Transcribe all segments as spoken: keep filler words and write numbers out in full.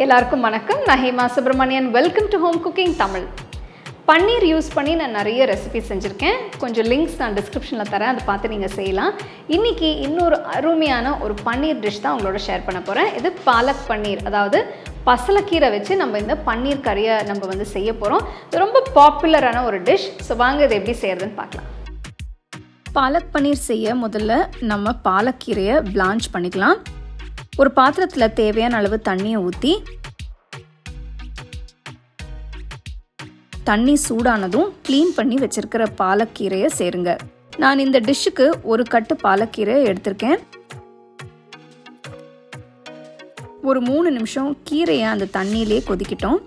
எல்லாருக்கும் வணக்கம். நான் Hema Subramanian. Welcome to home cooking Tamil. Paneer use பண்ணி நான் நிறைய ரெசிபி செஞ்சுருக்கேன். கொஞ்சம் லிங்க்ஸ் நான் டிஸ்கிரிப்ஷனில் தரேன், அதை பார்த்து நீங்கள் செய்யலாம். இன்றைக்கி இன்னொரு அருமையான ஒரு பன்னீர் டிஷ் தான் உங்களோட ஷேர் பண்ண போகிறேன். இது பாலக் பன்னீர், அதாவது பசலக்கீரை வச்சு நம்ம இந்த பன்னீர் கறியை நம்ம வந்து செய்ய போகிறோம். இது ரொம்ப பாப்புலரான ஒரு டிஷ். ஸோ வாங்க இதை எப்படி செய்கிறதுன்னு பார்க்கலாம். பாலக் பன்னீர் செய்ய முதல்ல நம்ம பாலக்கீரையை பிளான்ச் பண்ணிக்கலாம். ஒரு பாத்திரத்தில் தேவையான அளவு தண்ணியை ஊற்றி தண்ணி சூடானதும் க்ளீன் பண்ணி வச்சிருக்கிற பாலக்கீரையை சேருங்க. நான் இந்த டிஷ்ஷுக்கு ஒரு கட்டு பாலக்கீரை எடுத்திருக்கேன். ஒரு மூணு நிமிஷம் கீரையை அந்த தண்ணியிலே கொதிக்கிட்டோம்.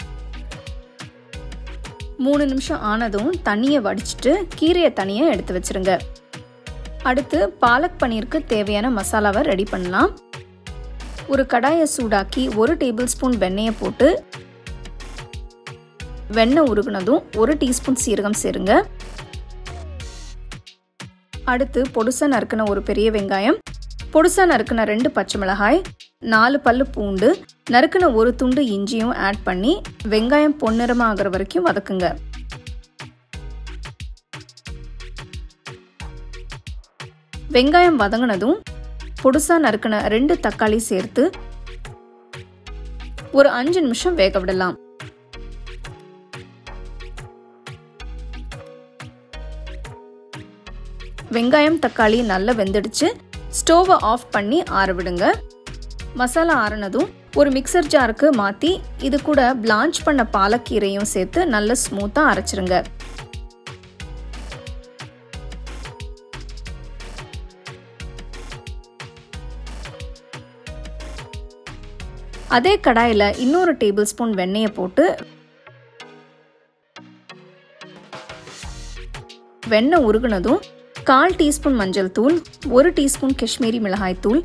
மூணு நிமிஷம் ஆனதும் தண்ணியை வடிச்சிட்டு கீரையை தனியாக எடுத்து வச்சிருங்க. அடுத்து பாலக் பன்னீருக்கு தேவையான மசாலாவை ரெடி பண்ணலாம். ஒரு கடாயை சூடாக்கி ஒரு டேபிள் ஸ்பூன் வெண்ணெயை போட்டு வெண்ணெய் உருகுனதும் ஒரு டீஸ்பூன் சீரகம் சேருங்க. அடுத்து பொடுசா நறுக்கின ஒரு பெரிய வெங்காயம், பொடுசா நறுக்கின ரெண்டு பச்சை மிளகாய், நாலு பல்லு பூண்டு, நறுக்கின ஒரு துண்டு இஞ்சியும் ஆட் பண்ணி வெங்காயம் பொன்னிறமாகிற வரைக்கும் வதக்குங்க. வெங்காயம் வதங்கினதும் பொடுசா நறுக்கின ரெண்டு தக்காளி சேர்த்து ஒரு அஞ்சு நிமிஷம் வேக விடலாம். வெங்காயம் தக்காளி நல்லா வெந்துடுச்சு. ஸ்டோவை ஆஃப் பண்ணி ஆற விடுங்க. மசாலா ஆறினதும் ஒரு மிக்சர் ஜாருக்கு மாற்றி இது கூட பிளான்ச் பண்ண பாலக்கீரையும் சேர்த்து நல்லா ஸ்மூத்தாக அரைச்சிருங்க. அதே கடாயில் இன்னொரு டேபிள் ஸ்பூன் வெண்ணெயை போட்டு வெண்ணெய் உருகுனதும் கால் டீஸ்பூன் மஞ்சள் தூள், ஒரு டீஸ்பூன் காஷ்மீரி மிளகாய் தூள்,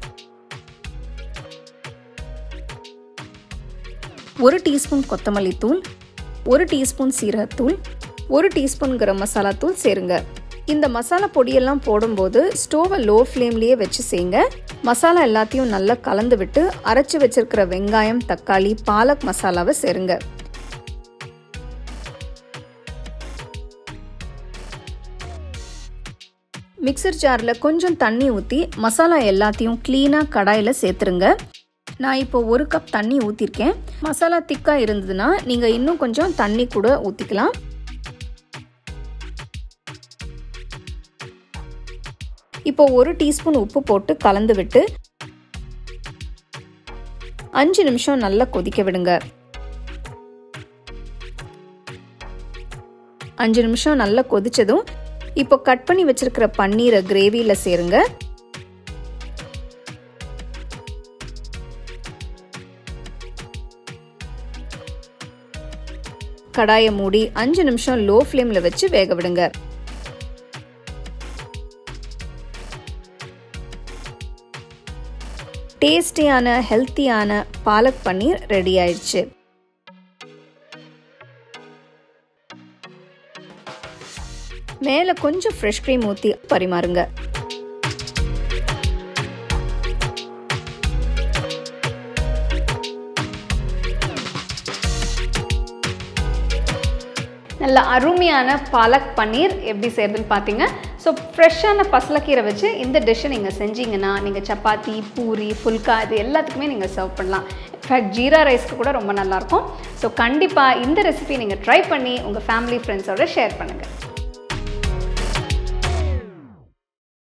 ஒரு டீஸ்பூன் கொத்தமல்லி தூள், ஒரு டீஸ்பூன் சீரகத்தூள், ஒரு டீஸ்பூன் கரம் மசாலா தூள் சேருங்க. இந்த மசாலா பொடியெல்லாம் போடும்போது ஸ்டோவை லோ ஃப்ளேம்லேயே வச்சு செய்யுங்க. மசாலா எல்லாத்தையும் நல்லா கலந்து விட்டு அரைச்சி வச்சிருக்கிற வெங்காயம் தக்காளி பாலக் மசாலாவை சேருங்க. மிக்சர் ஜாரில் கொஞ்சம் தண்ணி ஊற்றி மசாலா எல்லாத்தையும் க்ளீனாக கடாயில் சேர்த்துருங்க. நான் இப்போ ஒரு கப் தண்ணி ஊற்றிருக்கேன். மசாலா திக்காக இருந்ததுன்னா நீங்கள் இன்னும் கொஞ்சம் தண்ணி கூட ஊற்றிக்கலாம். இப்போ ஒரு டீஸ்பூன் உப்பு போட்டு கலந்து விட்டு அஞ்சு நிமிஷம் நல்லா கொதிக்க விடுங்க. அஞ்சு நிமிஷம் நல்லா கொதிச்சதும் இப்போ கட் பண்ணி வச்சிருக்கிற பன்னீரை கிரேவியில சேருங்க. கடாயை மூடி அஞ்சு நிமிஷம் லோ ஃப்ளேம்ல வச்சு வேக விடுங்க. டேஸ்டியான ஹெல்த்தியான பாலக் பன்னீர் ரெடி ஆயிடுச்சு. மேலே கொஞ்சம் ஃப்ரெஷ் க்ரீம் ஊற்றி பரிமாறுங்க. நல்ல அருமையான பாலக் பன்னீர் எப்படி செய்யறதுன்னு பார்த்தீங்க. ஸோ ஃப்ரெஷ்ஷான பசலக்கீரை வச்சு இந்த டிஷ்ஷை நீங்கள் செஞ்சீங்கன்னா நீங்கள் சப்பாத்தி, பூரி, ஃபுல்கா இது எல்லாத்துக்குமே நீங்கள் சர்வ் பண்ணலாம். இன்ஃபேக்ட் ஜீரா ரைஸ்க்கு கூட ரொம்ப நல்லாயிருக்கும். ஸோ கண்டிப்பாக இந்த ரெசிபி நீங்கள் ட்ரை பண்ணி உங்கள் ஃபேமிலி ஃப்ரெண்ட்ஸோட ஷேர் பண்ணுங்கள்.